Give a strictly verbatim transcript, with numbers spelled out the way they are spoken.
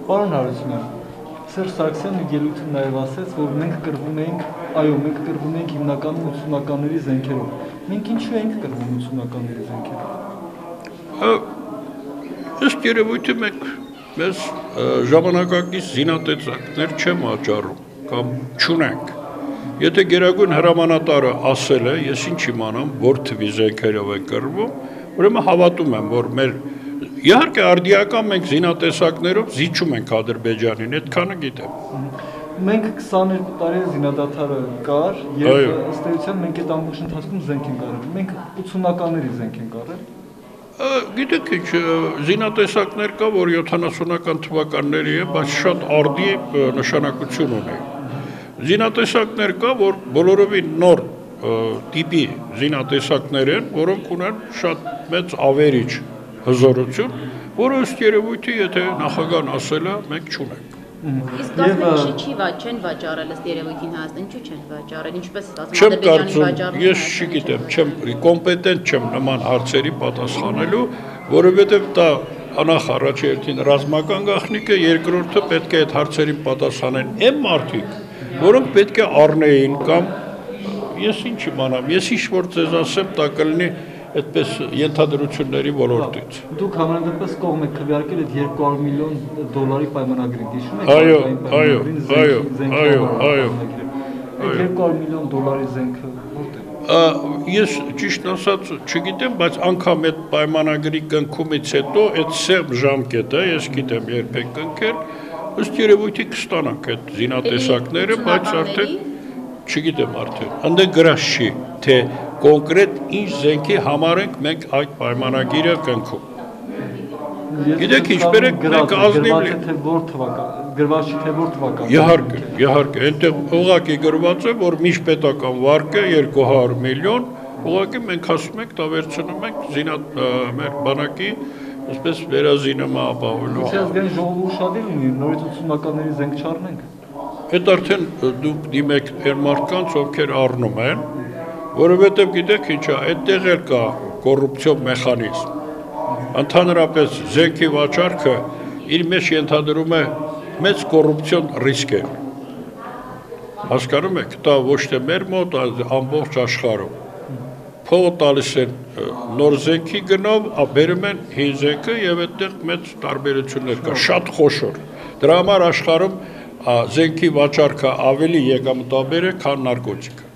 Պարոն Հարությունյան, Սերժ Սարգսյանը ելույթում նաև ասաց, որ մենք կռվում էինք, այո, մենք կռվում էինք հիմնականում ութսունականների զենքերով։ Մենք ինչու էինք կռվում ութսունականների զենքերով։ Ըստ երևույթի մենք մեզ ժամանակակից զինատեսակներ չեմ աճառում կամ չունենք։ Եթե գերագույն հրամանատարը ասել է, ես ինչ իմանամ, որ թվի զենքերով են կռվում, ուրեմն հավատում եմ, որ մեր իհարկե արդիական մենք զինատեսակներով զիջում ենք Ադրբեջանին, այդքանը գիտեմ։ Մենք քսաներկու տարի զինադադարը կար, եւ ըստ էության մենք այդ ամբողջ ընթացքում զենք ենք առել։ Մենք ութսունականների զենք ենք առել։ Գիտեք ինչ, զինատեսակներ կա, որ յոթանասունական թվականների է, բայց շատ արդի նշանակություն ունի։ Զինատեսակներ կա, որ բոլորովին նոր տիպի զինատեսակներ են, որոնք ունեն շատ մեծ ավերիչ հզորություն, որը ըստ երևույթի, եթե նախագահն ասել է, մենք չունենք։ Իսկ գազվերիչը չի չեն վաճառել ըստ երևույթին Հայաստան, ինչու չեն վաճառել, ինչպես ստացվում Ադրբեջանի վաճառում։ Ես չգիտեմ, չեմ կոմպետենտ չեմ նման հարցերի պատասխանելու, որովհետև դա անախ առաջերտին ռազմական գաղտնիք է, երկրորդը պետք է այդ հարցերին պատասխանեն այն մարդիկ, որոնք պետք է առնեին կամ ես ինչ իմանամ, ես ինչ որ ձեզ ասեմ, դա կլինի այդպես ենթադրությունների ոլորտից։ Դուք համանդրպես կողմ եք քվեարկել այդ երկու հարյուր միլիոն դոլարի պայմանագրին, հիշում եք։ Այո, այո, այո, այո, այո։ Այդ երկու հարյուր միլիոն դոլարի զենքը որտե՞ղ։ Ես ճիշտ ասած չգիտեմ, բայց անգամ այդ պայմանագրի կնքումից հետո այդ սև ժամկետը, ես գիտեմ երբեք կնքել, ըստ երևույթի կստանանք այդ զինատեսակները, բայց արդեն չգիտեմ արդեն, հանդե գրած չի, թե կոնկրետ ինչ զենքի համար ենք մենք այդ պայմանագիրը կնքում։ Գիտեք ինչ, բերեք մենք ազնիվ գրված չի թե որ թվական։ Իհարկե, իհարկե, այնտեղ ուղղակի գրված է, որ միջպետական վարկ է երկու հարյուր միլիոն, ուղղակի մենք ասում ենք, դա վերցնում ենք զինատ մեր բանակի, այսպես վերազինումը ապահովելու։ Իսկ ազգային ժողովը ուշադիր ունի, նորից ութսունականների զենք չառնենք։ Այդ արդեն դուք դիմեք այն մարդկանց, ովքեր առնում են, որովհետև գիտեք ինչա, այդտեղ էլ կա կոռուպցիոն մեխանիզմ։ Ընդհանրապես զենքի վաճառքը իր մեջ ենթադրում է մեծ կոռուպցիոն ռիսկեր։ Հասկանում եք, դա ոչ թե մեր մոտ, այլ ամբողջ աշխարհում։ Փողը տալիս են նոր զենքի գնով, բերում են հին զենքը եւ այդտեղ մեծ տարբերություններ կա, շատ խոշոր։ Դրա համար աշխարհում զենքի վաճառքը ավելի եկամտաբեր է, քան նարկոտիկը։